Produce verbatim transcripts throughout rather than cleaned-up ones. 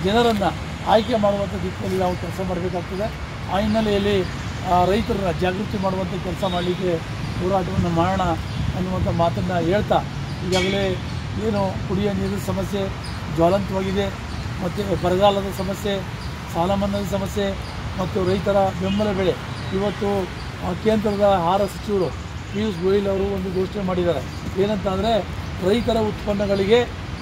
ಜನರನ್ನು ಆಯ್ಕೆ ಮಾಡುವಂಥ ದಿಕ್ಕಿನಲ್ಲಿ ನಾವು ಕೆಲಸ ಮಾಡಬೇಕಾಗ್ತದೆ. ಆ ಹಿನ್ನೆಲೆಯಲ್ಲಿ ರೈತರನ್ನ ಜಾಗೃತಿ ಮಾಡುವಂಥ ಕೆಲಸ ಮಾಡಲಿಕ್ಕೆ ಹೋರಾಟವನ್ನು ಮಾಡೋಣ ಅನ್ನುವಂಥ ಮಾತನ್ನು ಹೇಳ್ತಾ, ಈಗಾಗಲೇ ಏನು ಕುಡಿಯುವ ನೀರಿನ ಸಮಸ್ಯೆ ಜ್ವಲಂತವಾಗಿದೆ, ಮತ್ತು ಬರಗಾಲದ ಸಮಸ್ಯೆ, ಸಾಲ ಮನ್ನಾದ ಸಮಸ್ಯೆ ಮತ್ತು ರೈತರ ಬೆಂಬಲ ಬೆಲೆ, ಇವತ್ತು ಕೇಂದ್ರದ ಆಹಾರ ಸಚಿವರು ಪಿಯೂಷ್ ಗೋಯಲ್ ಅವರು ಒಂದು ಘೋಷಣೆ ಮಾಡಿದ್ದಾರೆ. ಏನಂತ ಅಂದರೆ, ರೈತರ ಉತ್ಪನ್ನಗಳಿಗೆ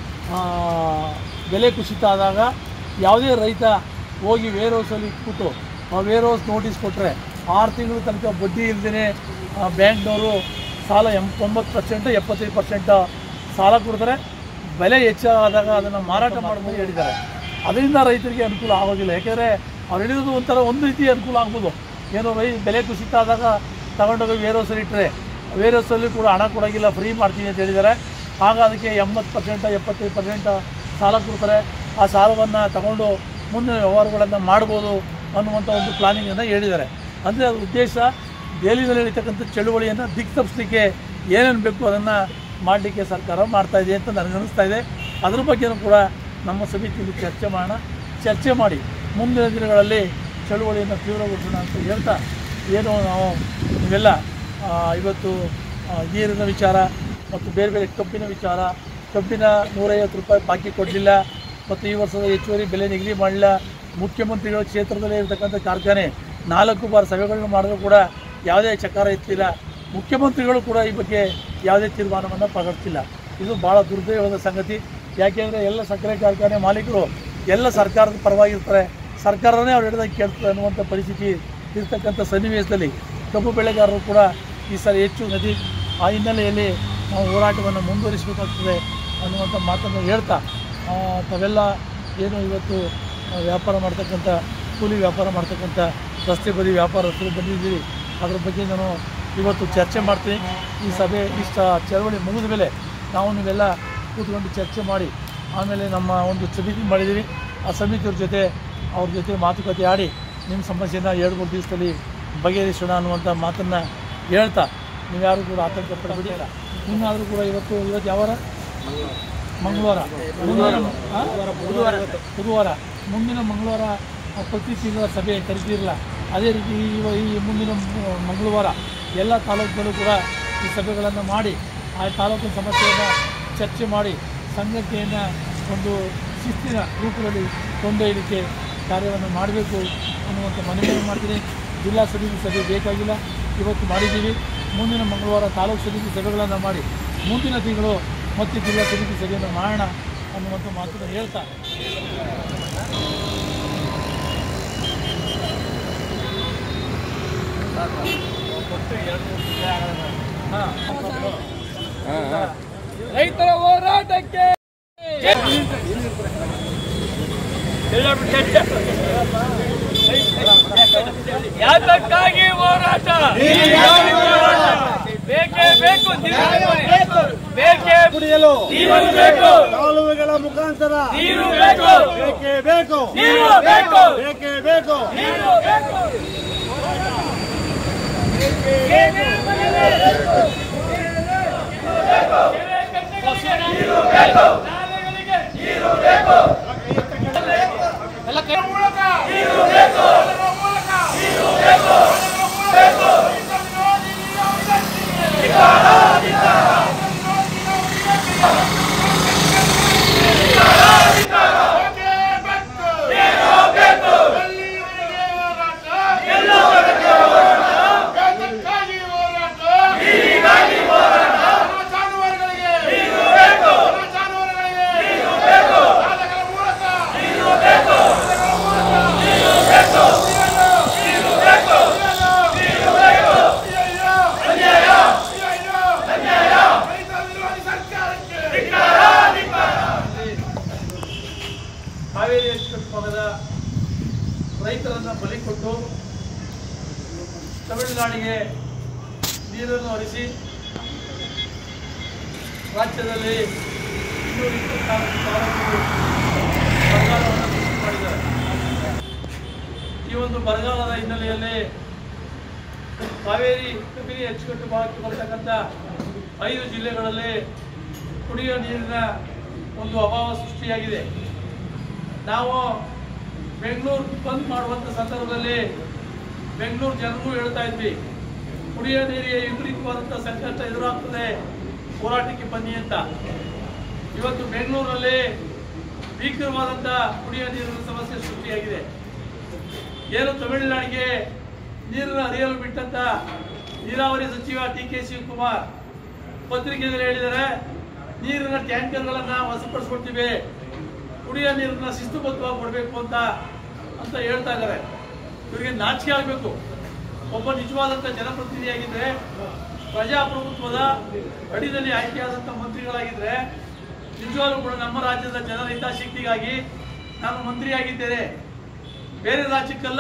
ಬೆಲೆ ಕುಸಿತ ಆದಾಗ ಯಾವುದೇ ರೈತ ಹೋಗಿ ವೇರ್ ಹೌಸಲ್ಲಿ ಇಟ್ಬಿಟ್ಟು ಆ ವೇರ್ ಹೌಸ್ ನೋಟಿಸ್ ಕೊಟ್ಟರೆ ಆರು ತಿಂಗಳ ತನಕ ಬಡ್ಡಿ ಇಲ್ಲದೇ ಬ್ಯಾಂಕ್ನವರು ಸಾಲ ಎಂಬತ್ತು ಪರ್ಸೆಂಟ್ ಎಪ್ಪತ್ತೈದು ಪರ್ಸೆಂಟ್ ಸಾಲ ಕೊಡ್ತಾರೆ. ಬೆಲೆ ಹೆಚ್ಚಾದಾಗ ಅದನ್ನು ಮಾರಾಟ ಮಾಡೋದು ಹೇಳಿದ್ದಾರೆ. ಅದರಿಂದ ರೈತರಿಗೆ ಅನುಕೂಲ ಆಗೋದಿಲ್ಲ. ಯಾಕೆಂದರೆ ಅವ್ರು ಹೇಳಿರೋದು ಒಂಥರ ಒಂದು ರೀತಿ ಅನುಕೂಲ ಆಗ್ಬೋದು. ಏನೋ ರೈ ಬೆಲೆ ಕುಸಿತ ಆದಾಗ ತಗೊಂಡೋಗಿ ವೇರ್ ಹೌಸಲ್ಲಿ ಇಟ್ಟರೆ ವೇರ್ ಹೌಸಲ್ಲಿ ಕೂಡ ಹಣ ಕೊಡೋಂಗಿಲ್ಲ, ಫ್ರೀ ಮಾಡ್ತೀನಿ ಅಂತ ಹೇಳಿದ್ದಾರೆ. ಆಗ ಅದಕ್ಕೆ ಎಂಬತ್ತು ಪರ್ಸೆಂಟ ಎಪ್ಪತ್ತೈದು ಪರ್ಸೆಂಟ ಸಾಲ ಕೊಡ್ತಾರೆ. ಆ ಸಾಲವನ್ನು ತಗೊಂಡು ಮುಂದಿನ ವ್ಯವಹಾರಗಳನ್ನು ಮಾಡ್ಬೋದು ಅನ್ನುವಂಥ ಒಂದು ಪ್ಲಾನಿಂಗನ್ನು ಹೇಳಿದ್ದಾರೆ. ಅಂದರೆ ಅದರ ಉದ್ದೇಶ ದೆಹಲಿಯಲ್ಲಿ ನಡೀತಕ್ಕಂಥ ಚಳುವಳಿಯನ್ನು ದಿಕ್ಕು ತಪ್ಪಿಸಲಿಕ್ಕೆ ಏನೇನು ಬೇಕು ಅದನ್ನು ಮಾಡಲಿಕ್ಕೆ ಸರ್ಕಾರ ಮಾಡ್ತಾಯಿದೆ ಅಂತ ನನಗೆ ಅನ್ನಿಸ್ತಾ ಇದೆ. ಅದ್ರ ಬಗ್ಗೆಯೂ ಕೂಡ ನಮ್ಮ ಸಮಿತಿಯಲ್ಲಿ ಚರ್ಚೆ ಮಾಡೋಣ. ಚರ್ಚೆ ಮಾಡಿ ಮುಂದಿನ ದಿನಗಳಲ್ಲಿ ಚಳುವಳಿಯನ್ನು ತೀವ್ರಗೊಳಿಸೋಣ ಅಂತ ಹೇಳ್ತಾ, ಏನು ನಾವು ಇವೆಲ್ಲ ಇವತ್ತು ನೀರಿನ ವಿಚಾರ ಮತ್ತು ಬೇರೆ ಬೇರೆ ಕಬ್ಬಿನ ವಿಚಾರ, ಕಬ್ಬಿನ ನೂರೈವತ್ತು ರೂಪಾಯಿ ಬಾಕಿ ಕೊಡಲಿಲ್ಲ ಮತ್ತು ಈ ವರ್ಷದ ಹೆಚ್ಚುವರಿ ಬೆಲೆ ನಿಗದಿ ಮಾಡಲಿಲ್ಲ. ಮುಖ್ಯಮಂತ್ರಿಗಳ ಕ್ಷೇತ್ರದಲ್ಲೇ ಇರತಕ್ಕಂಥ ಕಾರ್ಖಾನೆ ನಾಲ್ಕು ಬಾರಿ ಸಭೆಗಳನ್ನು ಮಾಡಿದ್ರು ಕೂಡ ಯಾವುದೇ ಚಕಾರ ಎತ್ತಿಲ್ಲ. ಮುಖ್ಯಮಂತ್ರಿಗಳು ಕೂಡ ಈ ಬಗ್ಗೆ ಯಾವುದೇ ತೀರ್ಮಾನವನ್ನು ಪ್ರಕಟಿಸಿಲ್ಲ. ಇದು ಭಾಳ ದುರ್ದೈವದ ಸಂಗತಿ. ಯಾಕೆಂದರೆ ಎಲ್ಲ ಸಕ್ಕರೆ ಕಾರ್ಖಾನೆ ಮಾಲೀಕರು ಎಲ್ಲ ಸರ್ಕಾರದ ಪರವಾಗಿರ್ತಾರೆ, ಸರ್ಕಾರನೇ ಅವ್ರು ಹಿಡಿದಾಗ ಕೇಳ್ತದೆ ಅನ್ನುವಂಥ ಪರಿಸ್ಥಿತಿ ಇರ್ತಕ್ಕಂಥ ಸನ್ನಿವೇಶದಲ್ಲಿ ಕಬ್ಬು ಬೆಳೆಗಾರರು ಕೂಡ ಈ ಸಲ ಹೆಚ್ಚು ನದಿ. ಆ ಹಿನ್ನೆಲೆಯಲ್ಲಿ ನಾವು ಹೋರಾಟವನ್ನು ಮುಂದುವರಿಸಬೇಕಾಗ್ತದೆ ಅನ್ನುವಂಥ ಮಾತನ್ನು ಹೇಳ್ತಾ, ತಾವೆಲ್ಲ ಏನು ಇವತ್ತು ವ್ಯಾಪಾರ ಮಾಡ್ತಕ್ಕಂಥ ಕೂಲಿ ವ್ಯಾಪಾರ ಮಾಡ್ತಕ್ಕಂಥ ರಸ್ತೆ ಬದಿ ವ್ಯಾಪಾರಸ್ಥರು ಬಂದಿದ್ದೀರಿ, ಅದ್ರ ಬಗ್ಗೆ ನಾನು ಇವತ್ತು ಚರ್ಚೆ ಮಾಡ್ತೀನಿ. ಈ ಸಭೆ ಇಷ್ಟ ಚಳವಳಿ ಮುಗಿದ ಮೇಲೆ ನಾವು ನೀವೆಲ್ಲ ಕೂತ್ಕೊಂಡು ಚರ್ಚೆ ಮಾಡಿ ಆಮೇಲೆ ನಮ್ಮ ಒಂದು ಸಮಿತಿ ಮಾಡಿದ್ದೀವಿ. ಆ ಸಮಿತಿಯವ್ರ ಜೊತೆ ಅವ್ರ ಜೊತೆ ಮಾತುಕತೆ ಆಡಿ ನಿಮ್ಮ ಸಮಸ್ಯೆನ ಎರಡು ಮೂರು ದಿವಸದಲ್ಲಿ ಬಗೆಹರಿಸೋಣ ಅನ್ನುವಂಥ ಮಾತನ್ನು ಹೇಳ್ತಾ, ನೀವ್ಯಾರು ಕೂಡ ಆತಂಕ ಪಡಬೇಡಿಲ್ಲ. ಇನ್ನಾದರೂ ಕೂಡ ಇವತ್ತು ಇವತ್ತು ಯಾವಾರ ಮಂಗಳವಾರ ಬುಧವಾರ ಬುಧವಾರ ಬುಧವಾರ ಮುಂದಿನ ಮಂಗಳವಾರ ಪ್ರತಿ ತಿಂಗಳ ಸಭೆ ಕರೆದಿರಲ್ಲ. ಅದೇ ರೀತಿ ಈ ಮುಂದಿನ ಮಂಗಳವಾರ ಎಲ್ಲ ತಾಲೂಕುಗಳು ಕೂಡ ಈ ಸಭೆಗಳನ್ನು ಮಾಡಿ ಆ ತಾಲೂಕಿನ ಸಮಸ್ಯೆಯನ್ನು ಚರ್ಚೆ ಮಾಡಿ ಸಂಘಟನೆಯನ್ನು ಒಂದು ಶಿಸ್ತಿನ ರೂಪದಲ್ಲಿ ಕೊಂಡೊಯ್ಯಲಿಕ್ಕೆ ಕಾರ್ಯವನ್ನು ಮಾಡಬೇಕು ಅನ್ನುವಂಥ ಮನವಿಯನ್ನು ಮಾಡ್ತೀನಿ. ಜಿಲ್ಲಾ ಸಮಿತಿ ಸಭೆ ಬೇಕಾಗಿಲ್ಲ, ಇವತ್ತು ಮಾಡಿದ್ದೀವಿ. ಮುಂದಿನ ಮಂಗಳವಾರ ತಾಲೂಕು ಸಮಿತಿ ಸಭೆಗಳನ್ನು ಮಾಡಿ ಮುಂದಿನ ತಿಂಗಳು ಮತ್ತೆ ಜಿಲ್ಲಾ ಸಮಿತಿ ಸಭೆಯನ್ನು ಮಾಡೋಣ ಅನ್ನುವಂಥ ಮಾತನ್ನು ಹೇಳ್ತಾ, ರೈತರ ಹೋರಾಟಕ್ಕೆ ಯಾತಕ್ಕಾಗಿ ಹೋರಾಟ ಬೇಕೇ ಬೇಕು, ಬೇಕೇ ಕುಡಿಯಲು ನೀರು ಬೇಕು, ಕಾಲುವೆಗಳ ಮುಖಾಂತರ ನೀರು ಬೇಕು, ಬೇಕೇ ಬೇಕು, ನೀರು ಬೇಕು, ಬೇಕೇ ಬೇಕು, ನೀರು ಬೇಕು, ಕಾವೇರಿ ಭಾಗದ ರೈತರನ್ನು ಬಲಿ ಕೊಟ್ಟು ತಮಿಳುನಾಡಿಗೆ ನೀರನ್ನು ಹರಿಸಿ ರಾಜ್ಯದಲ್ಲಿ ಇನ್ನೂರ ಇಪ್ಪತ್ನಾಲ್ಕು ತಾಲೂಕು ಬರಗಾಲವನ್ನು ಸೃಷ್ಟಿ ಮಾಡಿದ್ದಾರೆ. ಈ ಒಂದು ಬರಗಾಲದ ಹಿನ್ನೆಲೆಯಲ್ಲಿ ಕಾವೇರಿ ಕಬಿನಿ ಅಚ್ಚುಕಟ್ಟು ಭಾಗಕ್ಕೆ ಬರತಕ್ಕಂಥ ಐದು ಜಿಲ್ಲೆಗಳಲ್ಲಿ ಕುಡಿಯುವ ನೀರಿನ ಒಂದು ಅಭಾವ ಸೃಷ್ಟಿಯಾಗಿದೆ. ನಾವು ಬೆಂಗಳೂರು ಬಂದ್ ಮಾಡುವಂಥ ಸಂದರ್ಭದಲ್ಲಿ ಬೆಂಗಳೂರು ಜನರಿಗೂ ಹೇಳ್ತಾ ಇದ್ವಿ, ಕುಡಿಯೋ ನೀರಿಗೆ ವಿಪರೀತವಾದಂಥ ಸಂಕಷ್ಟ ಎದುರಾಗ್ತದೆ, ಹೋರಾಟಕ್ಕೆ ಬನ್ನಿ ಅಂತ. ಇವತ್ತು ಬೆಂಗಳೂರಲ್ಲಿ ಭೀಕರವಾದಂಥ ಕುಡಿಯೋ ನೀರಿನ ಸಮಸ್ಯೆ ಸೃಷ್ಟಿಯಾಗಿದೆ. ಏನು ತಮಿಳುನಾಡಿಗೆ ನೀರನ್ನು ಹರಿಯಲು ಬಿಟ್ಟಂತ ನೀರಾವರಿ ಸಚಿವ ಡಿ ಕೆ ಶಿವಕುಮಾರ್ ಪತ್ರಿಕೆಯಲ್ಲಿ ಹೇಳಿದ್ದಾರೆ, ನೀರಿನ ಟ್ಯಾಂಕರ್ಗಳನ್ನು ವಶಪಡಿಸ್ಕೊಡ್ತೀವಿ, ಕುಡಿಯೋ ನೀರನ್ನ ಶಿಸ್ತುಬದ್ಧವಾಗಿ ಕೊಡಬೇಕು ಅಂತ ಅಂತ ಹೇಳ್ತಾ ಇದ್ದಾರೆ. ಇವರಿಗೆ ನಾಚಿಕೆ ಆಗಬೇಕು. ಒಬ್ಬ ನಿಜವಾದಂಥ ಜನಪ್ರತಿನಿಧಿಯಾಗಿದ್ದರೆ, ಪ್ರಜಾಪ್ರಭುತ್ವದ ಅಡಿಯಲ್ಲಿ ಆಯ್ಕೆಯಾದಂಥ ಮಂತ್ರಿಗಳಾಗಿದ್ದರೆ, ನಿಜವಾಗ್ಲೂ ಕೂಡ ನಮ್ಮ ರಾಜ್ಯದ ಜನರ ಹಿತಾಸಕ್ತಿಗಾಗಿ ನಾನು ಮಂತ್ರಿಯಾಗಿದ್ದೇನೆ, ಬೇರೆ ರಾಜ್ಯಕ್ಕಲ್ಲ,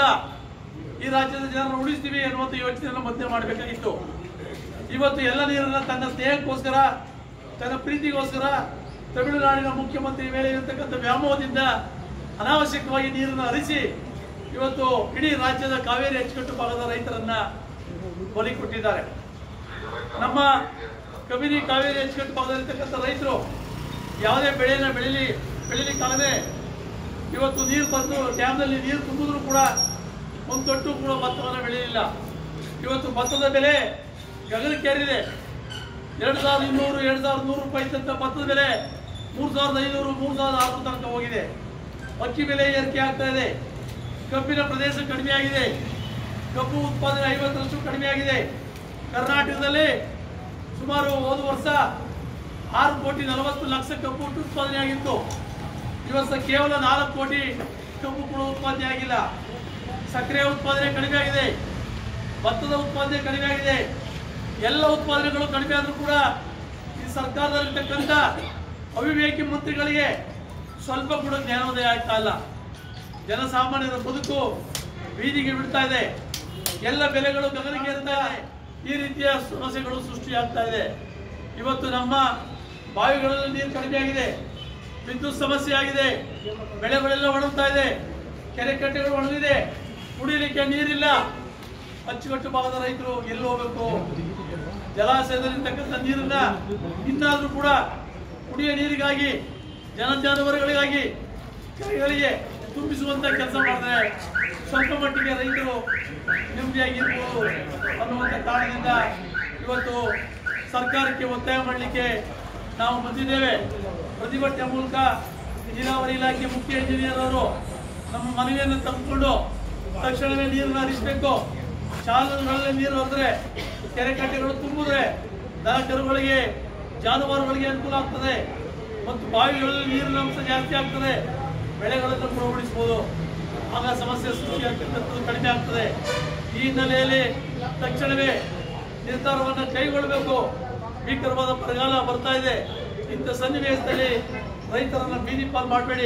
ಈ ರಾಜ್ಯದ ಜನರನ್ನು ಉಳಿಸ್ತೀವಿ ಅನ್ನುವಂಥ ಯೋಚನೆಯನ್ನು ಮಧ್ಯೆ ಮಾಡಬೇಕಾಗಿತ್ತು. ಇವತ್ತು ಎಲ್ಲ ನೀರನ್ನು ತನ್ನ ಸ್ನೇಹಕ್ಕೋಸ್ಕರ, ತನ್ನ ಪ್ರೀತಿಗೋಸ್ಕರ ತಮಿಳುನಾಡಿನ ಮುಖ್ಯಮಂತ್ರಿ ಮೇಲೆ ಇರತಕ್ಕಂಥ ವ್ಯಾಮೋಹದಿಂದ ಅನಾವಶ್ಯಕವಾಗಿ ನೀರನ್ನು ಹರಿಸಿ ಇವತ್ತು ಇಡೀ ರಾಜ್ಯದ ಕಾವೇರಿ ಅಚ್ಚುಕಟ್ಟು ಭಾಗದ ರೈತರನ್ನ ಬಲಿ ಕೊಟ್ಟಿದ್ದಾರೆ. ನಮ್ಮ ಕಬಿನಿ ಕಾವೇರಿ ಅಚ್ಚುಕಟ್ಟು ಭಾಗದಲ್ಲಿರ್ತಕ್ಕಂಥ ರೈತರು ಯಾವುದೇ ಬೆಳೆಯನ್ನು ಬೆಳೀಲಿ ಬೆಳೀಲಿಕ್ಕಾಗದೆ ಇವತ್ತು ನೀರು ಬಂದು ಡ್ಯಾಮ್ನಲ್ಲಿ ನೀರು ತುಂಬಿದ್ರು ಕೂಡ ಒಂದು ತೊಟ್ಟು ಕೂಡ ಭತ್ತವನ್ನು ಬೆಳೆಯಲಿಲ್ಲ. ಇವತ್ತು ಭತ್ತದ ಬೆಲೆ ಗಗನಕ್ಕೇರಿದೆ. ಎರಡು ಸಾವಿರದ ಇನ್ನೂರು ಎರಡು ಸಾವಿರದ ನೂರು ರೂಪಾಯಿ ಇದ್ದಂಥ ಭತ್ತದ ಬೆಲೆ ಮೂರು ಸಾವಿರದ ಐನೂರು ಮೂರು ಸಾವಿರದ ಆರುನೂರು ತನಕ ಹೋಗಿದೆ. ಅಕ್ಕಿ ಬೆಲೆ ಏರಿಕೆ ಆಗ್ತಾ ಇದೆ. ಕಬ್ಬಿನ ಪ್ರದೇಶ ಕಡಿಮೆ ಆಗಿದೆ. ಕಬ್ಬು ಉತ್ಪಾದನೆ ಐವತ್ತರಷ್ಟು ಕಡಿಮೆ ಆಗಿದೆ. ಕರ್ನಾಟಕದಲ್ಲಿ ಸುಮಾರು ಹೋದ ವರ್ಷ ಆರು ಕೋಟಿ ನಲವತ್ತು ಲಕ್ಷ ಕಬ್ಬು ಉತ್ಪಾದನೆ ಆಗಿತ್ತು. ಈ ವರ್ಷ ಕೇವಲ ನಾಲ್ಕು ಕೋಟಿ ಕಬ್ಬು ಕೂಡ ಉತ್ಪಾದನೆ ಆಗಿಲ್ಲ. ಸಕ್ಕರೆ ಉತ್ಪಾದನೆ ಕಡಿಮೆ ಆಗಿದೆ. ಭತ್ತದ ಉತ್ಪಾದನೆ ಕಡಿಮೆ ಆಗಿದೆ. ಎಲ್ಲ ಉತ್ಪಾದನೆಗಳು ಕಡಿಮೆ ಆದರೂ ಕೂಡ ಈ ಸರ್ಕಾರದಲ್ಲಿರ್ತಕ್ಕಂಥ ಅವಿವೇಕಿ ಮಂತ್ರಿಗಳಿಗೆ ಸ್ವಲ್ಪ ಕೂಡ ಜ್ಞಾನೋದಯ ಆಗ್ತಾ ಇಲ್ಲ. ಜನಸಾಮಾನ್ಯರ ಬದುಕು ಬೀದಿಗೆ ಬಿಡ್ತಾ ಇದೆ. ಎಲ್ಲ ಬೆಲೆಗಳು ಗಗನಕ್ಕೇರ್ತಾ ಇದೆ. ಈ ರೀತಿಯ ಸಮಸ್ಯೆಗಳು ಸೃಷ್ಟಿಯಾಗ್ತಾ ಇದೆ. ಇವತ್ತು ನಮ್ಮ ಬಾವಿಗಳಲ್ಲಿ ನೀರು ಕಡಿಮೆ ಆಗಿದೆ. ವಿದ್ಯುತ್ ಸಮಸ್ಯೆ ಆಗಿದೆ. ಬೆಳೆಗಳೆಲ್ಲ ಒಣಗ್ತಾ ಇದೆ. ಕೆರೆ ಕಟ್ಟೆಗಳು ಒಣಗಿದೆ. ಕುಡಿಯಲಿಕ್ಕೆ ನೀರಿಲ್ಲ. ಅಚ್ಚುಕಟ್ಟು ಭಾಗದ ರೈತರು ಎಲ್ಲಿ ಹೋಗಬೇಕು? ಜಲಾಶಯದಲ್ಲಿರ್ತಕ್ಕಂಥ ನೀರನ್ನ ಇನ್ನಾದ್ರೂ ಕೂಡ ಕುಡಿಯ ನೀರಿಗಾಗಿ, ಜನ ಜಾನುವಾರುಗಳಿಗಾಗಿ, ಕೆರೆಗಳಿಗೆ ತುಂಬಿಸುವಂತ ಕೆಲಸ ಮಾಡಿದ್ರೆ ಸ್ವಲ್ಪ ಮಟ್ಟಿಗೆ ರೈತರು ನೆಮ್ಮದಿಯಾಗಿರ್ಬೋದು ಅನ್ನುವಂಥ ಕಾರಣದಿಂದ ಇವತ್ತು ಸರ್ಕಾರಕ್ಕೆ ಒತ್ತಾಯ ಮಾಡಲಿಕ್ಕೆ ನಾವು ಬಂದಿದ್ದೇವೆ. ಪ್ರತಿಭಟನೆ ಮೂಲಕ ನೀರಾವರಿ ಇಲಾಖೆ ಮುಖ್ಯ ಇಂಜಿನಿಯರ್ ಅವರು ನಮ್ಮ ಮನವಿಯನ್ನು ತೆಗೆದುಕೊಂಡು ತಕ್ಷಣವೇ ನೀರನ್ನು ಹರಿಸಬೇಕು. ಶಾಲೆಗಳಲ್ಲಿ ನೀರು ಹರಿದ್ರೆ, ಕೆರೆ ಕಟ್ಟೆಗಳು ತುಂಬಿದ್ರೆ ದನ ಕರುಗಳಿಗೆ, ಜಾನುವಾರುಗಳಿಗೆ ಅನುಕೂಲ ಆಗ್ತದೆ ಮತ್ತು ಬಾವಿಗಳಲ್ಲಿ ನೀರಿನ ಅಂಶ ಜಾಸ್ತಿ ಆಗ್ತದೆ. ಬೆಳೆಗಳನ್ನು ಕೂಡ ಉಳಿಸಬಹುದು. ಆಗ ಸಮಸ್ಯೆ ಸೃಷ್ಟಿಯಾಗ್ತಕ್ಕಂಥದ್ದು ಕಡಿಮೆ ಆಗ್ತದೆ. ಈ ಹಿನ್ನೆಲೆಯಲ್ಲಿ ತಕ್ಷಣವೇ ನಿರ್ಧಾರವನ್ನು ಕೈಗೊಳ್ಳಬೇಕು. ಭೀಕರವಾದ ಬರಗಾಲ ಬರ್ತಾ ಇದೆ. ಇಂಥ ಸನ್ನಿವೇಶದಲ್ಲಿ ರೈತರನ್ನ ಬೀದಿ ಪಾಲು ಮಾಡಬೇಡಿ,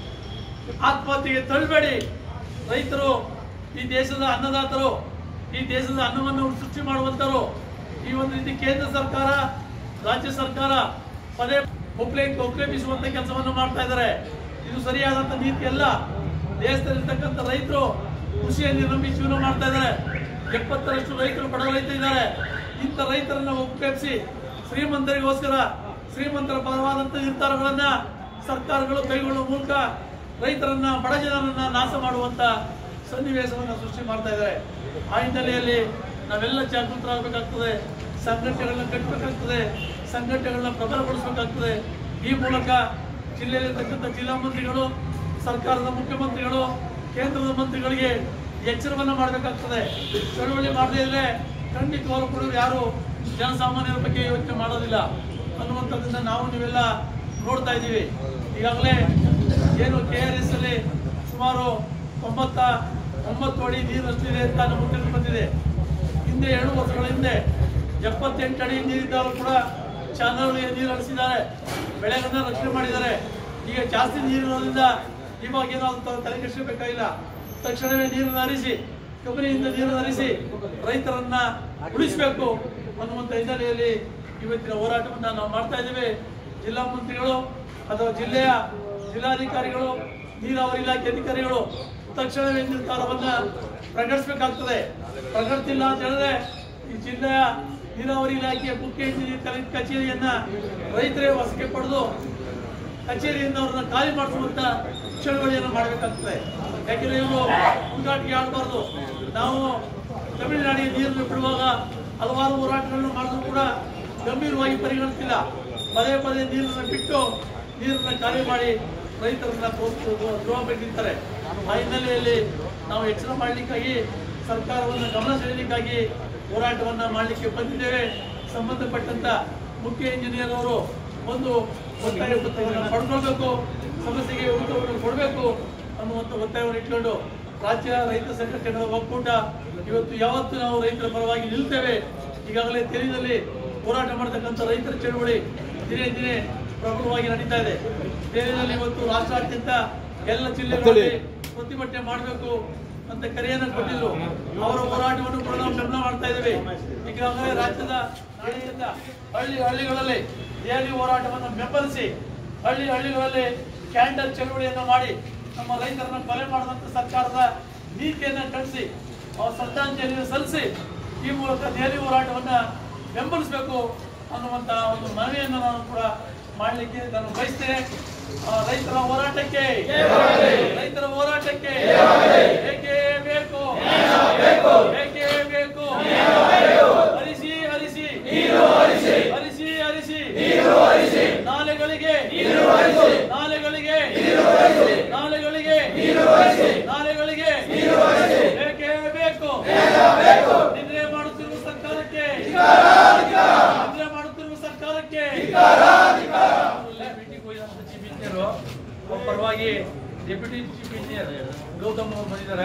ಆತ್ಮಹತ್ಯೆಗೆ ತಳ್ಳಬೇಡಿ. ರೈತರು ಈ ದೇಶದ ಅನ್ನದಾತರು, ಈ ದೇಶದ ಅನ್ನವನ್ನು ಸೃಷ್ಟಿ ಮಾಡುವಂತರು. ಈ ಒಂದು ರೀತಿ ಕೇಂದ್ರ ಸರ್ಕಾರ, ರಾಜ್ಯ ಸರ್ಕಾರ ಪದೇ ಒಪ್ಲೆ ಒಪ್ಲೇಪಿಸುವಂತ ಕೆಲಸವನ್ನು ಮಾಡ್ತಾ ಇದ್ದಾರೆ. ಇದು ಸರಿಯಾದಂತ ನೀತಿ ಅಲ್ಲ. ದೇಶದಲ್ಲಿರ್ತಕ್ಕಂಥ ರೈತರು ಕೃಷಿಯಲ್ಲಿ ನಂಬಿ ಜೀವನ ಮಾಡ್ತಾ ಇದ್ದಾರೆ. ಎಪ್ಪತ್ತರಷ್ಟು ರೈತರು ಬಡ ರೈತ ಇದ್ದಾರೆ. ಇಂಥ ರೈತರನ್ನ ಒಪ್ಲೇಪಿಸಿ ಶ್ರೀಮಂತರಿಗೋಸ್ಕರ ಶ್ರೀಮಂತರ ಪರವಾದಂಥ ನಿರ್ಧಾರಗಳನ್ನ ಸರ್ಕಾರಗಳು ಕೈಗೊಳ್ಳುವ ಮೂಲಕ ರೈತರನ್ನ, ಬಡ ಜನರನ್ನ ನಾಶ ಮಾಡುವಂತ ಸನ್ನಿವೇಶವನ್ನು ಸೃಷ್ಟಿ ಮಾಡ್ತಾ ಇದ್ದಾರೆ. ಆ ಹಿನ್ನೆಲೆಯಲ್ಲಿ ನಾವೆಲ್ಲ ಜಾಗೃತರಾಗಬೇಕಾಗ್ತದೆ. ಸಂಘಟನೆಗಳನ್ನ ಕಟ್ಟಬೇಕಾಗ್ತದೆ. ಸಂಘಟನೆಗಳನ್ನ ಪ್ರಬಲಗೊಳಿಸಬೇಕಾಗ್ತದೆ. ಈ ಮೂಲಕ ಜಿಲ್ಲೆಯಲ್ಲಿರ್ತಕ್ಕಂಥ ಜಿಲ್ಲಾ ಮಂತ್ರಿಗಳು, ಸರ್ಕಾರದ ಮುಖ್ಯಮಂತ್ರಿಗಳು, ಕೇಂದ್ರದ ಮಂತ್ರಿಗಳಿಗೆ ಎಚ್ಚರವನ್ನು ಮಾಡಬೇಕಾಗ್ತದೆ. ಚಳುವಳಿ ಮಾಡದೇ ಇದ್ರೆ ಖಂಡಿತವಾಗ್ಲೂ ಕೂಡ ಯಾರು ಜನಸಾಮಾನ್ಯರ ಬಗ್ಗೆ ಯೋಚನೆ ಮಾಡೋದಿಲ್ಲ ಅನ್ನುವಂಥದ್ದನ್ನ ನಾವು ನೀವೆಲ್ಲ ನೋಡ್ತಾ ಇದ್ದೀವಿ. ಈಗಾಗಲೇ ಏನು ಕೆ ಆರ್ ಎಸ್ ಅಲ್ಲಿ ಸುಮಾರು ತೊಂಬತ್ತ ಒಂಬತ್ತು ಅಡಿ ನೀರಷ್ಟಿದೆ ಅಂತ ನಮ್ಮ ತಿಳಿದು ಬಂದಿದೆ. ಹಿಂದೆ ಎರಡು ವರ್ಷಗಳ ಹಿಂದೆ ಎಪ್ಪತ್ತೆಂಟು ಅಡಿ ನೀರಿದ್ದಾದರೂ ಕೂಡ ಚಾನಲ್ಗೆ ನೀರು ಹರಿಸಿದ್ದಾರೆ, ಬೆಳೆಗಳನ್ನ ರಕ್ಷಣೆ ಮಾಡಿದ್ದಾರೆ. ಈಗ ಜಾಸ್ತಿ ನೀರಿರೋದ್ರಿಂದ ಇವಾಗ ಏನೋ ತಲೆ ಕೆಡಿಸಬೇಕಾಗಿಲ್ಲ. ತಕ್ಷಣವೇ ನೀರನ್ನು ಹರಿಸಿ, ಕಬಿನಿಯಿಂದ ನೀರನ್ನು ಹರಿಸಿ ರೈತರನ್ನ ಉಳಿಸಬೇಕು ಅನ್ನುವಂಥ ಹಿನ್ನೆಲೆಯಲ್ಲಿ ಇವತ್ತಿನ ಹೋರಾಟವನ್ನು ನಾವು ಮಾಡ್ತಾ ಇದ್ದೇವೆ. ಜಿಲ್ಲಾ ಮಂತ್ರಿಗಳು ಅಥವಾ ಜಿಲ್ಲೆಯ ಜಿಲ್ಲಾಧಿಕಾರಿಗಳು, ನೀರಾವರಿ ಇಲಾಖೆ ಅಧಿಕಾರಿಗಳು ತಕ್ಷಣವೇ ನಿರ್ಧಾರವನ್ನ ಪ್ರಕಟಿಸಬೇಕಾಗ್ತದೆ. ಪ್ರಕಟಿಸಿಲ್ಲ ಅಂತ ಹೇಳಿದ್ರೆ ಈ ಜಿಲ್ಲೆಯ ನೀರಾವರಿ ಇಲಾಖೆಯ ಮುಖ್ಯ ಇಂಜಿನಿಯರ್ ಕಚೇರಿಯನ್ನ ರೈತರೇ ವಶಕ್ಕೆ ಪಡೆದು ಕಚೇರಿಯಿಂದ ಅವ್ರನ್ನ ಖಾಲಿ ಮಾಡಿಸುವಂತ ಚಳವಳಿಯನ್ನು ಮಾಡಬೇಕಾಗ್ತದೆ. ಯಾಕೆಂದ್ರೆ ಇವರು ಹುಡುಗಾಟಿಗೆ ಆಡಬಾರ್ದು. ನಾವು ತಮಿಳುನಾಡಿಗೆ ನೀರನ್ನು ಬಿಡುವಾಗ ಹಲವಾರು ಹೋರಾಟಗಳನ್ನು ಮಾಡಿದ್ರು ಕೂಡ ಗಂಭೀರವಾಗಿ ಪರಿಗಣಿಸಿಲ್ಲ. ಪದೇ ಪದೇ ನೀರನ್ನು ಬಿಟ್ಟು ನೀರನ್ನು ಖಾಲಿ ಮಾಡಿ ರೈತರನ್ನ ದ್ರೋಹ ನಿಂತಾರೆ. ಆ ಹಿನ್ನೆಲೆಯಲ್ಲಿ ನಾವು ಎಚ್ಚರ ಮಾಡಲಿಕ್ಕಾಗಿ ಸರ್ಕಾರವನ್ನು ಗಮನ ಸೆಳೆಯಲಿಕ್ಕಾಗಿ ಹೋರಾಟವನ್ನ ಮಾಡಲಿಕ್ಕೆ ಬಂದಿದ್ದೇವೆ. ಸಂಬಂಧಪಟ್ಟಂತ ಮುಖ್ಯ ಇಂಜಿನಿಯರ್ ಅವರು ಒಂದು ಒತ್ತಾಯ ಪತ್ರವನ್ನು ಪಡ್ಕೊಳ್ಬೇಕು, ಸಮಸ್ಯೆಗೆ ಉತ್ತರವನ್ನು ಕೊಡಬೇಕು ಅನ್ನುವಂಥ ಒತ್ತಾಯವನ್ನು ಇಟ್ಕೊಂಡು ರಾಜ್ಯ ರೈತ ಸಂಘಟನೆಗಳ ಒಕ್ಕೂಟ ಇವತ್ತು ಯಾವತ್ತು ನಾವು ರೈತರ ಪರವಾಗಿ ನಿಲ್ತೇವೆ. ಈಗಾಗಲೇ ತೆರೆಯಲ್ಲಿ ಹೋರಾಟ ಮಾಡತಕ್ಕಂಥ ರೈತರ ಚಳವಳಿ ದಿನೇ ದಿನೇ ಪ್ರಬಲವಾಗಿ ನಡೀತಾ ಇದೆ. ತೆರೆಯಲ್ಲಿ ಇವತ್ತು ರಾಷ್ಟ್ರಾದ್ಯಂತ ಎಲ್ಲ ಜಿಲ್ಲೆಗಳಲ್ಲಿ ಪ್ರತಿಭಟನೆ ಮಾಡಬೇಕು ಅಂತ ಕರೆಯನ್ನು ಕೊಟ್ಟಿದ್ರು. ಅವರ ಹೋರಾಟವನ್ನು ಕೂಡ ನಾವು ಗಮನ ಮಾಡ್ತಾ ಇದ್ದೇವೆ. ಈಗಾಗಲೇ ರಾಜ್ಯದ ನಾಡಿನಿಂದ ಹಳ್ಳಿ ಹಳ್ಳಿಗಳಲ್ಲಿ ದೆಹಲಿ ಹೋರಾಟವನ್ನು ಬೆಂಬಲಿಸಿ ಹಳ್ಳಿ ಹಳ್ಳಿಗಳಲ್ಲಿ ಕ್ಯಾಂಡಲ್ ಚಳವಳಿಯನ್ನು ಮಾಡಿ ನಮ್ಮ ರೈತರನ್ನ ಕೊಲೆ ಮಾಡಿದಂತ ಸರ್ಕಾರದ ನೀತಿಯನ್ನು ಖಂಡಿಸಿ ಅವರ ಶ್ರದ್ಧಾಂಜಲಿಯನ್ನು ಸಲ್ಲಿಸಿ ಈ ಮೂಲಕ ದೆಹಲಿ ಹೋರಾಟವನ್ನ ಬೆಂಬಲಿಸಬೇಕು ಅನ್ನುವಂತ ಒಂದು ಮನವಿಯನ್ನು ನಾನು ಕೂಡ ಮಾಡಲಿಕ್ಕೆ ನಾನು ಬಯಸ್ತೇನೆ. ರೈತರ ಹೋರಾಟಕ್ಕೆ ರೈತರ ಹೋರಾಟಕ್ಕೆ ಬೇಕೇ ಬೇಕು ಬೇಕೇ ಬೇಕು ಹರಿಸಿ ಹರಿಸಿ ಹರಿಸಿ ಹರಿಸಿ ನಾಲೆಗಳಿಗೆ ನಾಲೆಗಳಿಗೆ ನಾಲೆಗಳಿಗೆ ನಾಲೆಗಳಿಗೆ ಬೇಕೇ ಬೇಕು. ನಿದ್ರೆ ಮಾಡುತ್ತಿರುವ ಸರ್ಕಾರಕ್ಕೆ ನಿದ್ರೆ ಮಾಡುತ್ತಿರುವ ಸರ್ಕಾರಕ್ಕೆ ಪರವಾಗಿ ಡೆಪ್ಯೂಟಿ ಚೀಫ್ ಇಂಜಿನಿಯರ್ ಗೌತಮ್ ಅವರು ಬಂದಿದ್ದಾರೆ.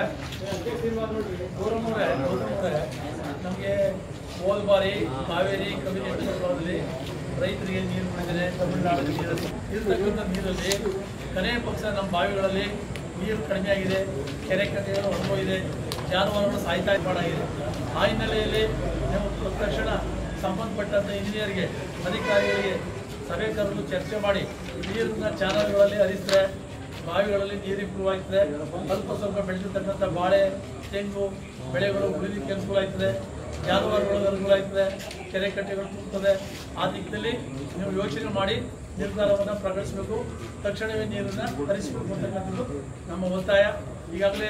ಗೌರಮ್ ಅವರೇ ಗೌತಮ್ ಅವರೇ ನಮಗೆ ಹೋದ ಬಾರಿ ಕಾವೇರಿ ಕಬಿನಿ ಪ್ರಕರಣದಲ್ಲಿ ರೈತರಿಗೆ ನೀರು ಬಿಡಿದರೆ ತಮಿಳುನಾಡಿನ ನೀರಲ್ಲಿ ಇರತಕ್ಕಂಥ ನೀರಲ್ಲಿ ಕನೇ ಪಕ್ಷ ನಮ್ಮ ಬಾವಿಗಳಲ್ಲಿ ನೀರು ಕಡಿಮೆ ಆಗಿದೆ, ಕೆರೆ ಕಟ್ಟೆಗಳು ಹೊರಗೋಗಿದೆ, ಜಾನುವಾರುಗಳು ಸಾಯ್ತಾ ಮಾಡಾಗಿದೆ. ಆ ಹಿನ್ನೆಲೆಯಲ್ಲಿ ನಾವು ತಕ್ಷಣ ಸಂಬಂಧಪಟ್ಟಂಥ ಇಂಜಿನಿಯರ್ಗೆ ಅಧಿಕಾರಿಗಳಿಗೆ ಸಭೆ ಕರೆದು ಚರ್ಚೆ ಮಾಡಿ ನೀರನ್ನ ಚಾನಲ್ಗಳಲ್ಲಿ ಹರಿಸಿದ್ರೆ ಬಾವಿಗಳಲ್ಲಿ ನೀರು ಇಂಪ್ರೂವ್ ಆಗ್ತದೆ. ಸ್ವಲ್ಪ ಸ್ವಲ್ಪ ಬೆಳೆದಿರ್ತಕ್ಕಂಥ ಬಾಳೆ ತೆಂಗು ಬೆಳೆಗಳು ಉಳಿಲಿಕ್ಕೆ ಅನುಕೂಲ ಆಗ್ತದೆ, ಜಾನುವಾರುಗಳಿಗೆ ಅನುಕೂಲ ಆಗ್ತದೆ, ಕೆರೆ ಕಟ್ಟೆಗಳು ತುಂಬುತ್ತದೆ. ಆ ದಿಕ್ಕಲ್ಲಿ ನೀವು ಯೋಚನೆ ಮಾಡಿ ನಿರ್ಧಾರವನ್ನು ಪ್ರಕಟಿಸಬೇಕು, ತಕ್ಷಣವೇ ನೀರನ್ನು ಹರಿಸಬೇಕು ಅಂತಕ್ಕಂಥದ್ದು ನಮ್ಮ ಒತ್ತಾಯ. ಈಗಾಗಲೇ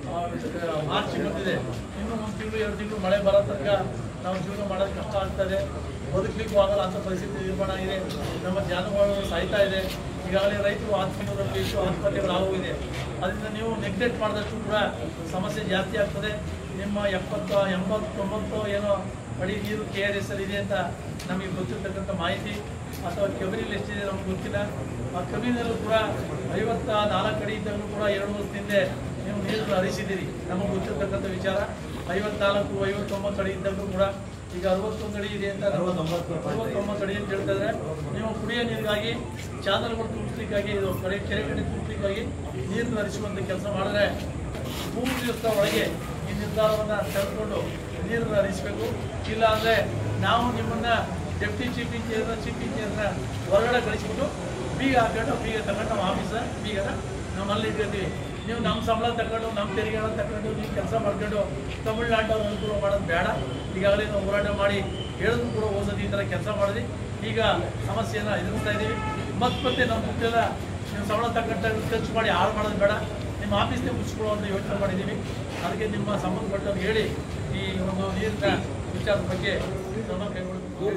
ಮಾರ್ಚ್ ಬಂದಿದೆ, ಇನ್ನೂ ಒಂದು ತಿಂಗಳು ಎರಡು ತಿಂಗಳು ಮಳೆ ಬರೋ ತನಕ ನಾವು ಜೀವನ ಮಾಡೋದು ಕಷ್ಟ ಆಗ್ತದೆ, ಬದುಕಲಿಕ್ಕೂ ಆಗಲ್ಲ ಅಂತ ಪರಿಸ್ಥಿತಿ ನಿರ್ಮಾಣ ಆಗಿದೆ. ನಮ್ಮ ಜಾನುವಾರುಗಳು ಸಾಯ್ತಾ ಇದೆ. ಈಗಾಗಲೇ ರೈತರು ಆತ್ಮಹತ್ಯೆಗಳಲ್ಲಿ ಎಷ್ಟು ಆತ್ಮಹತ್ಯೆಗಳು ಆಗೋಗಿದೆ. ಅದರಿಂದ ನೀವು ನೆಗ್ಲೆಕ್ಟ್ ಮಾಡಿದಷ್ಟು ಕೂಡ ಸಮಸ್ಯೆ ಜಾಸ್ತಿ ಆಗ್ತದೆ. ನಿಮ್ಮ ಎಪ್ಪತ್ತು ಎಂಬತ್ತು ತೊಂಬತ್ತು ಏನೋ ಅಡಿ ನೀರು ಕೆ ಆರ್ ಎಸ್ ಅಲ್ಲಿ ಇದೆ ಅಂತ ನಮಗೆ ಗೊತ್ತಿರ್ತಕ್ಕಂಥ ಮಾಹಿತಿ, ಅಥವಾ ಕಬಿನಿಯಲ್ಲಿ ಎಷ್ಟಿದೆ ನಮ್ಗೆ ಗೊತ್ತಿಲ್ಲ. ಆ ಕಬಿನಲ್ಲೂ ಕೂಡ ಐವತ್ತ ನಾಲ್ಕು ಅಡಿ ಇದ್ದಾಗಲೂ ಕೂಡ ಎರಡು ವರ್ಷದಿಂದ ನೀವು ನೀರನ್ನು ಹರಿಸಿದ್ದೀರಿ, ನಮಗೆ ಗೊತ್ತಿರ್ತಕ್ಕಂಥ ವಿಚಾರ. ಐವತ್ನಾಲ್ಕು ಐವತ್ತೊಂಬತ್ತು ಅಡಿ ಇದ್ದಾಗಲೂ ಕೂಡ ಈಗ ಅರವತ್ತೊಂದು ಅಡಿ ಇದೆ ಅಂತ ಅರವತ್ತೊಂಬತ್ತು ಅಡಿ ಅಂತ ಹೇಳ್ತಿದ್ರೆ, ನೀವು ಕುಡಿಯೋ ನೀರಿಗಾಗಿ ಚಾನಲ್ಗಳು ತುಂಬಿಸ್ಲಿಕ್ಕಾಗಿ ಇದು ಕಡೆ ಕೆರೆ ಕಡೆ ತುಂಬಿಸ್ಲಿಕ್ಕಾಗಿ ನೀರನ್ನು ಹರಿಸುವಂಥ ಕೆಲಸ ಮಾಡಿದ್ರೆ ಮೂರು ದಿವಸದ ಒಳಗೆ ಈ ನಿರ್ಧಾರವನ್ನು ತೆಗೆದುಕೊಂಡು ನೀರನ್ನು ಹರಿಸಬೇಕು. ಇಲ್ಲ ಅಂದರೆ ನಾವು ನಿಮ್ಮನ್ನು ಡೆಪ್ಟಿ ಚೀಫ್ ಇಂಜಿನಿಯರ್ ಚೀಫ್ ಇಂಜಿನಿಯರ್ನ ಹೊರಗಡೆ ಕಳಿಸ್ಬಿಟ್ಟು ಬೀಗ ಹಾಕೊಂಡು ಬೀಗ ತಗೊಂಡು ನಮ್ಮ ಆಫೀಸ ಬೀಗನ ನಮ್ಮಲ್ಲಿ ಇಟ್ಟಿರ್ತೀವಿ. ನೀವು ನಮ್ಮ ಸಂಬಳ ತಗೊಂಡು ನಮ್ಮ ತೆರಿಗೆಗಳನ್ನು ತಗೊಂಡು ನೀವು ಕೆಲಸ ಮಾಡ್ಕೊಂಡು ತಮಿಳುನಾಡವ್ರು ಅನುಕೂಲ ಮಾಡೋದು ಬೇಡ. ಈಗಾಗಲೇ ನಾವು ಹೋರಾಟ ಮಾಡಿ ಹೇಳಿದ್ರು ಕೂಡ ಹೋಗೋದು ಈ ಥರ ಕೆಲಸ ಮಾಡಿದ್ವಿ. ಈಗ ಸಮಸ್ಯೆಯನ್ನು ಎದುರಿಸ್ತಾ ಇದ್ದೀವಿ. ಮತ್ತೆ ಮತ್ತೆ ನಮ್ಮ ದುಡ್ಡೆಲ್ಲ ನೀವು ಸಂಬಳ ತಗೊಂಡು ಖರ್ಚು ಮಾಡಿ ಹಾಳು ಮಾಡೋದು ಬೇಡ, ನಿಮ್ಮ ಆಫೀಸ್ನೇ ಮುಚ್ಚಿಕೊಳ್ಳೋ ಅಂತ ಯೋಚನೆ ಮಾಡಿದ್ದೀವಿ. ಅದಕ್ಕೆ ನಿಮ್ಮ ಸಂಬಂಧಪಟ್ಟವ್ರು ಹೇಳಿ ಈ ಒಂದು ನೀರಿನ ವಿಚಾರದ ಬಗ್ಗೆ ಕ್ರಮ ಕೈಗೊಳ್ಳಬೇಕು.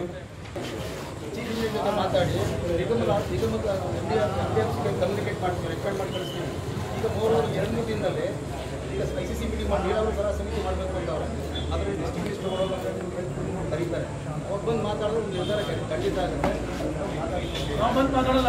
ಮಾತಾಡಿ ನಿಗಮ ನಿಗಮದ ಕಮ್ಯುನಿಕೇಟ್ ಮಾಡ್ತೀವಿ, ರೆಕಮೆಂಡ್ ಮಾಡಿ ಕಳಿಸ್ತೀವಿ. ಈಗ ಮೂರು ಎರಡು ಮೂರು ದಿನದಲ್ಲಿ ಈಗ ಐ ಸಿ ಸಿ ಮೀಟಿಂಗ್ ಮಾಡಿ ನೀರಾವರಿ ಸರ ಸಮಿತಿ ಮಾಡಬೇಕು ಅಂತ ಅವರು ಅದರಲ್ಲಿ ಡಿಸ್ಟ್ರಿಬ್ಯೂಷನ್ ಕರೀತಾರೆ. ಅವ್ರು ಬಂದು ಮಾತಾಡಿದ್ರೆ ಒಂದು ನಿರ್ಧಾರ ಖಂಡಿತ ಆಗುತ್ತೆ. ನಾವು ಬಂದು ಮಾತಾಡಲ್ಲ,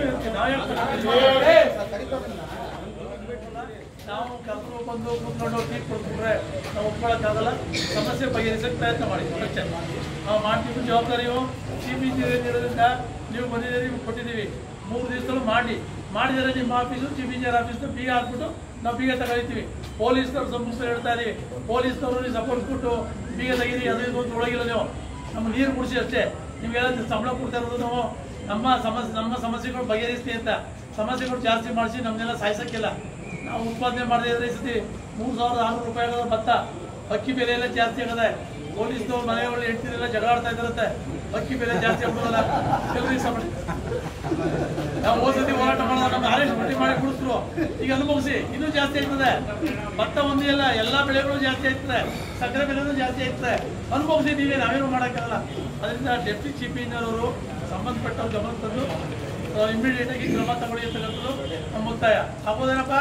ನಾವು ಕರ್ಕೊಂಡು ಬಂದು ಕೂತ್ಕೊಂಡು ಟೀಕ್ ಕೊಡ್ಕೊಂಡ್ರೆ ನಾವು ಒಪ್ಕೊಳ್ಳೋಕ್ಕಾಗಲ್ಲ. ಸಮಸ್ಯೆ ಬಗೆಹರಿಸೋಕ್ಕೆ ಪ್ರಯತ್ನ ಮಾಡಿ. ಅಷ್ಟೇ ನಾವು ಮಾಡ್ತೀವಿ. ಜವಾಬ್ದಾರಿಯು ಚೀಫ್ ಇಂಜಿನಿಯರ್ ಇರೋದ್ರಿಂದ ನೀವು ಬಂದಿದ್ದೀರಿ, ನೀವು ಕೊಟ್ಟಿದ್ದೀವಿ. ಮೂರು ದಿವಸದಲ್ಲೂ ಮಾಡಿ ಮಾಡಿದರೆ ನಿಮ್ಮ ಆಫೀಸು ಚೀಫ್ ಇಂಜಿನಿಯರ್ ಆಫೀಸ್ನ ಬೀಗ ಹಾಕ್ಬಿಟ್ಟು ನಾವು ಬೀಗ ತಗೊಳ್ತೀವಿ. ಪೊಲೀಸ್ನವ್ರು ಸಂಬಂಧ ಹೇಳ್ತಾ ಇದೀವಿ, ಪೊಲೀಸ್ನವರು ನೀವು ಸಪೋರ್ಟ್ ಕೊಟ್ಟು ಬೀಗ ತೆಗೀರಿ, ಅದರಿಂದ ಒಂದು ಒಳಗಿಲ್ಲ. ನೀವು ನಮ್ಮ ನೀರು ಕುಡಿಸಿ ಅಷ್ಟೇ. ನೀವೆಲ್ಲ ಸಂಬಳ ಕೊಡ್ತಾ ಇರೋದು ನಾವು ನಮ್ಮ ಸಮಸ್ಯೆ ನಮ್ಮ ಸಮಸ್ಯೆಗಳು ಬಗೆಹರಿಸ್ತೀವಿ ಅಂತ. ಸಮಸ್ಯೆಗಳು ಜಾಸ್ತಿ ಮಾಡಿಸಿ ನಮ್ಮನ್ನೆಲ್ಲ ಸಾಯಿಸೋಕ್ಕಿಲ್ಲ. ನಾವು ಉತ್ಪಾದನೆ ಮಾಡದೇ ಇದ್ರೆ ಈ ಸತಿ ಮೂರು ಸಾವಿರದ ಆರುನೂರು ರೂಪಾಯಿ ಆಗೋದು ಭತ್ತ, ಅಕ್ಕಿ ಬೆಲೆ ಎಲ್ಲ ಜಾಸ್ತಿ ಆಗದೆ. ಪೊಲೀಸ್ನವ್ರು ಮನೆಯೊಳಗೆ ಹೆಂಡ್ತಿರೆಲ್ಲ ಜಗಳ ಆಡ್ತಾ ಇದ್ದಾರಂತೆ, ಅಕ್ಕಿ ಬೆಲೆ ಜಾಸ್ತಿ ಆಗ್ಬೋದಲ್ಲ ಕೆಲವರಿಗೆ ಸಪೋರ್ಟ್. ನಾವು ಹೋದ್ಸತಿ ಹೋರಾಟ ಮಾಡೋದು ನಮ್ಮ ಆರೇಶ್ ಮಟ್ಟಿ ಮಾಡಿ ಕುಡಿಸ್ರು, ಈಗ ಅನುಭವಿಸಿ ಇನ್ನೂ ಜಾಸ್ತಿ ಆಗ್ತದೆ. ಭತ್ತ ಒಂದೇ ಅಲ್ಲ, ಎಲ್ಲ ಬೆಳೆಗಳು ಜಾಸ್ತಿ ಆಗ್ತದೆ, ಸಕ್ಕರೆ ಬೆಲೆನೂ ಜಾಸ್ತಿ ಆಗ್ತದೆ. ಅನುಭವಿಸಿ ನೀವೇ ನಾವೇನು ಮಾಡೋಕ್ಕಾಗಲ್ಲ. ಅದರಿಂದ ಡೆಪ್ಟಿ ಚೀಫ್ ಇಂಜಿನಿಯರ್ ಅವರು ಸಂಬಂಧಪಟ್ಟವ್ರು ಗಮನ ತಂದು ಇಮಿಡಿಯೇಟ್ ಆಗಿ ಕ್ರಮ ತಗೊಳ್ಳಿ ಅಂತಕ್ಕಂಥದ್ದು ನಮ್ಮ ಒತ್ತಾಯ. ಆಗ್ಬೋದೇನಪ್ಪ?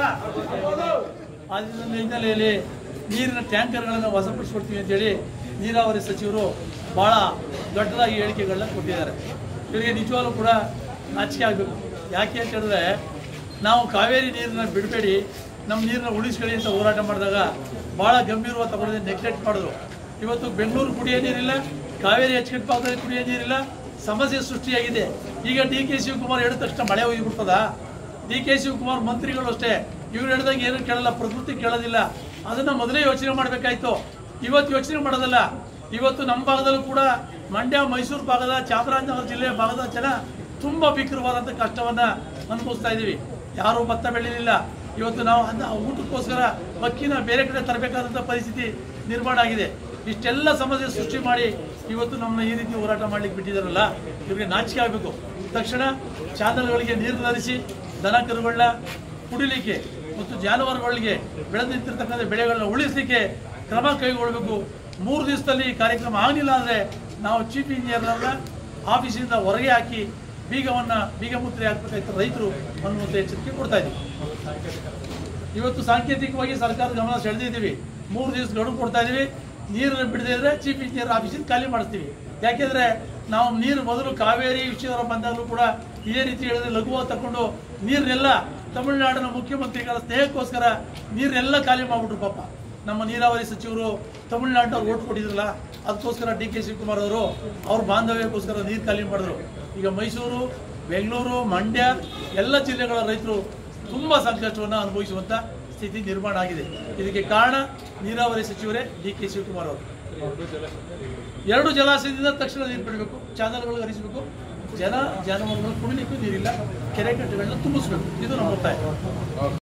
ಆದ್ರಿಂದ ಹಿನ್ನೆಲೆಯಲ್ಲಿ ನೀರಿನ ಟ್ಯಾಂಕರ್ಗಳನ್ನು ವಶಪಡಿಸ್ಕೊಡ್ತೀವಿ ಅಂತೇಳಿ ನೀರಾವರಿ ಸಚಿವರು ಭಾಳ ದೊಡ್ಡದಾಗಿ ಹೇಳಿಕೆಗಳನ್ನ ಕೊಟ್ಟಿದ್ದಾರೆ. ಇವರಿಗೆ ನಿಜವಾಗ್ಲೂ ಕೂಡ ನಾಚಿಕೆ ಆಗಬೇಕು. ಯಾಕೆ ಅಂತ ಹೇಳಿದ್ರೆ, ನಾವು ಕಾವೇರಿ ನೀರನ್ನ ಬಿಡಬೇಡಿ, ನಮ್ಮ ನೀರನ್ನ ಉಳಿಸ್ಕೊಳ್ಳಿ ಅಂತ ಹೋರಾಟ ಮಾಡಿದಾಗ ಭಾಳ ಗಂಭೀರವಾಗಿ ತಗೊಳ್ಳೋದೇ ನೆಗ್ಲೆಕ್ಟ್ ಮಾಡಿದ್ರು. ಇವತ್ತು ಬೆಂಗಳೂರು ಕುಡಿಯೋ ನೀರಿಲ್ಲ, ಕಾವೇರಿ ಅಚ್ಚುಕಟ್ಟು ಭಾಗದಲ್ಲಿ ಕುಡಿಯೋ ನೀರಿಲ್ಲ, ಸಮಸ್ಯೆ ಸೃಷ್ಟಿಯಾಗಿದೆ. ಈಗ ಡಿ ಕೆ ಶಿವಕುಮಾರ್ ಹೇಳಿದ ತಕ್ಷಣ ಮಳೆ ಹೋಗಿಬಿಡ್ತದ? ಡಿ ಕೆ ಶಿವಕುಮಾರ್ ಮಂತ್ರಿಗಳು ಅಷ್ಟೇ, ಇವ್ರು ಹೇಳಿದಾಗ ಏನು ಕೇಳಲ್ಲ, ಪ್ರಕೃತಿ ಕೇಳೋದಿಲ್ಲ. ಅದನ್ನು ಮೊದಲೇ ಯೋಚನೆ ಮಾಡಬೇಕಾಯ್ತು, ಇವತ್ತು ಯೋಚನೆ ಮಾಡೋದಲ್ಲ. ಇವತ್ತು ನಮ್ಮ ಭಾಗದಲ್ಲೂ ಕೂಡ ಮಂಡ್ಯ ಮೈಸೂರು ಭಾಗದ ಚಾಮರಾಜನಗರ ಜಿಲ್ಲೆಯ ಭಾಗದ ಜನ ತುಂಬ ಭೀಕರವಾದಂಥ ಕಷ್ಟವನ್ನು ಅನುಭವಿಸ್ತಾ ಇದ್ದೀವಿ. ಯಾರೂ ಭತ್ತ ಬೆಳೀಲಿಲ್ಲ. ಇವತ್ತು ನಾವು ಅನ್ನ ಊಟಕ್ಕೋಸ್ಕರ ಅಕ್ಕಿನ ಬೇರೆ ಕಡೆ ತರಬೇಕಾದಂಥ ಪರಿಸ್ಥಿತಿ ನಿರ್ಮಾಣ ಆಗಿದೆ. ಇಷ್ಟೆಲ್ಲ ಸಮಸ್ಯೆ ಸೃಷ್ಟಿ ಮಾಡಿ ಇವತ್ತು ನಮ್ಮನ್ನ ಈ ರೀತಿ ಹೋರಾಟ ಮಾಡ್ಲಿಕ್ಕೆ ಬಿಟ್ಟಿದ್ದಾರಲ್ಲ, ಇವರಿಗೆ ನಾಚಿಕೆ ಆಗಬೇಕು. ತಕ್ಷಣ ಚಾನಲ್ಗಳಿಗೆ ನೀರು ಹರಿಸಿ ದನ ಕರುಗಳನ್ನ ಕುಡಿಲಿಕ್ಕೆ ಮತ್ತು ಜಾನುವಾರುಗಳಿಗೆ ಬೆಳೆದು ನಿಂತಿರ್ತಕ್ಕಂಥ ಬೆಳೆಗಳನ್ನ ಉಳಿಸಲಿಕ್ಕೆ ಕ್ರಮ ಕೈಗೊಳ್ಳಬೇಕು. ಮೂರು ದಿವಸದಲ್ಲಿ ಈ ಕಾರ್ಯಕ್ರಮ ಆಗಲಿಲ್ಲ ಅಂದರೆ ನಾವು ಚೀಫ್ ಇಂಜಿನಿಯರ್ನ ಆಫೀಸಿಂದ ಹೊರಗೆ ಹಾಕಿ ಬೀಗವನ್ನು ಬೀಗ ಮುದ್ರೆ ಹಾಕಬೇಕಾಯ್ತು ರೈತರು ಅನ್ನುವಂಥ ಎಚ್ಚರಿಕೆ ಕೊಡ್ತಾ ಇದ್ದೀವಿ. ಇವತ್ತು ಸಾಂಕೇತಿಕವಾಗಿ ಸರ್ಕಾರದ ಗಮನ ಸೆಳೆದಿದ್ದೀವಿ. ಮೂರು ದಿವಸ ಗಡುವು ಕೊಡ್ತಾ ಇದ್ದೀವಿ. ನೀರನ್ನು ಬಿಡದೇ ಇದ್ರೆ ಚೀಫ್ ಇಂಜಿನಿಯರ್ ಆಫೀಸಿಂದ ಖಾಲಿ ಮಾಡಿಸ್ತೀವಿ. ಯಾಕೆಂದರೆ ನಾವು ನೀರು ಮೊದಲು ಕಾವೇರಿ ವಿಷಯದವರ ಬಂದಾಗಲೂ ಕೂಡ ಇದೇ ರೀತಿ ಹೇಳಿದ್ರೆ ಲಘುವಾಗಿ ತಗೊಂಡು ನೀರನ್ನೆಲ್ಲ ತಮಿಳುನಾಡಿನ ಮುಖ್ಯಮಂತ್ರಿಗಳ ಸ್ನೇಹಕ್ಕೋಸ್ಕರ ನೀರನ್ನೆಲ್ಲ ಖಾಲಿ ಮಾಡಿಬಿಟ್ರು. ಪಾಪ ನಮ್ಮ ನೀರಾವರಿ ಸಚಿವರು ತಮಿಳುನಾಡಿನವ್ರು ಓಟ್ ಕೊಟ್ಟಿದ್ರಲ್ಲ, ಅದಕ್ಕೋಸ್ಕರ ಡಿ ಕೆ ಶಿವಕುಮಾರ್ ಅವರು ಅವ್ರ ಬಾಂಧವ್ಯಕ್ಕೋಸ್ಕರ ನೀರು ಖಾಲಿ ಮಾಡಿದ್ರು. ಈಗ ಮೈಸೂರು, ಬೆಂಗಳೂರು, ಮಂಡ್ಯ ಎಲ್ಲ ಜಿಲ್ಲೆಗಳ ರೈತರು ತುಂಬ ಸಂಕಷ್ಟವನ್ನು ಅನುಭವಿಸುವಂಥ ಸ್ಥಿತಿ ನಿರ್ಮಾಣ ಆಗಿದೆ. ಇದಕ್ಕೆ ಕಾರಣ ನೀರಾವರಿ ಸಚಿವರೇ ಡಿ ಕೆ ಶಿವಕುಮಾರ್ ಅವರು. ಎರಡು ಜಲಾಶಯದಿಂದ ತಕ್ಷಣ ನೀರು ಬಿಡಬೇಕು, ಚಾನಲ್ಗಳಿಗೆ ಹರಿಸಬೇಕು, ಜನ ಜಾನುವಾರುಗಳು ಕುಡಿಲಿಕ್ಕೂ ನೀರಿಲ್ಲ, ಕೆರೆ ಕಟ್ಟೆಗಳನ್ನ ತುಂಬಿಸ್ಬೇಕು. ಇದು ನಮ್ಮ ಒತ್ತಾಯ.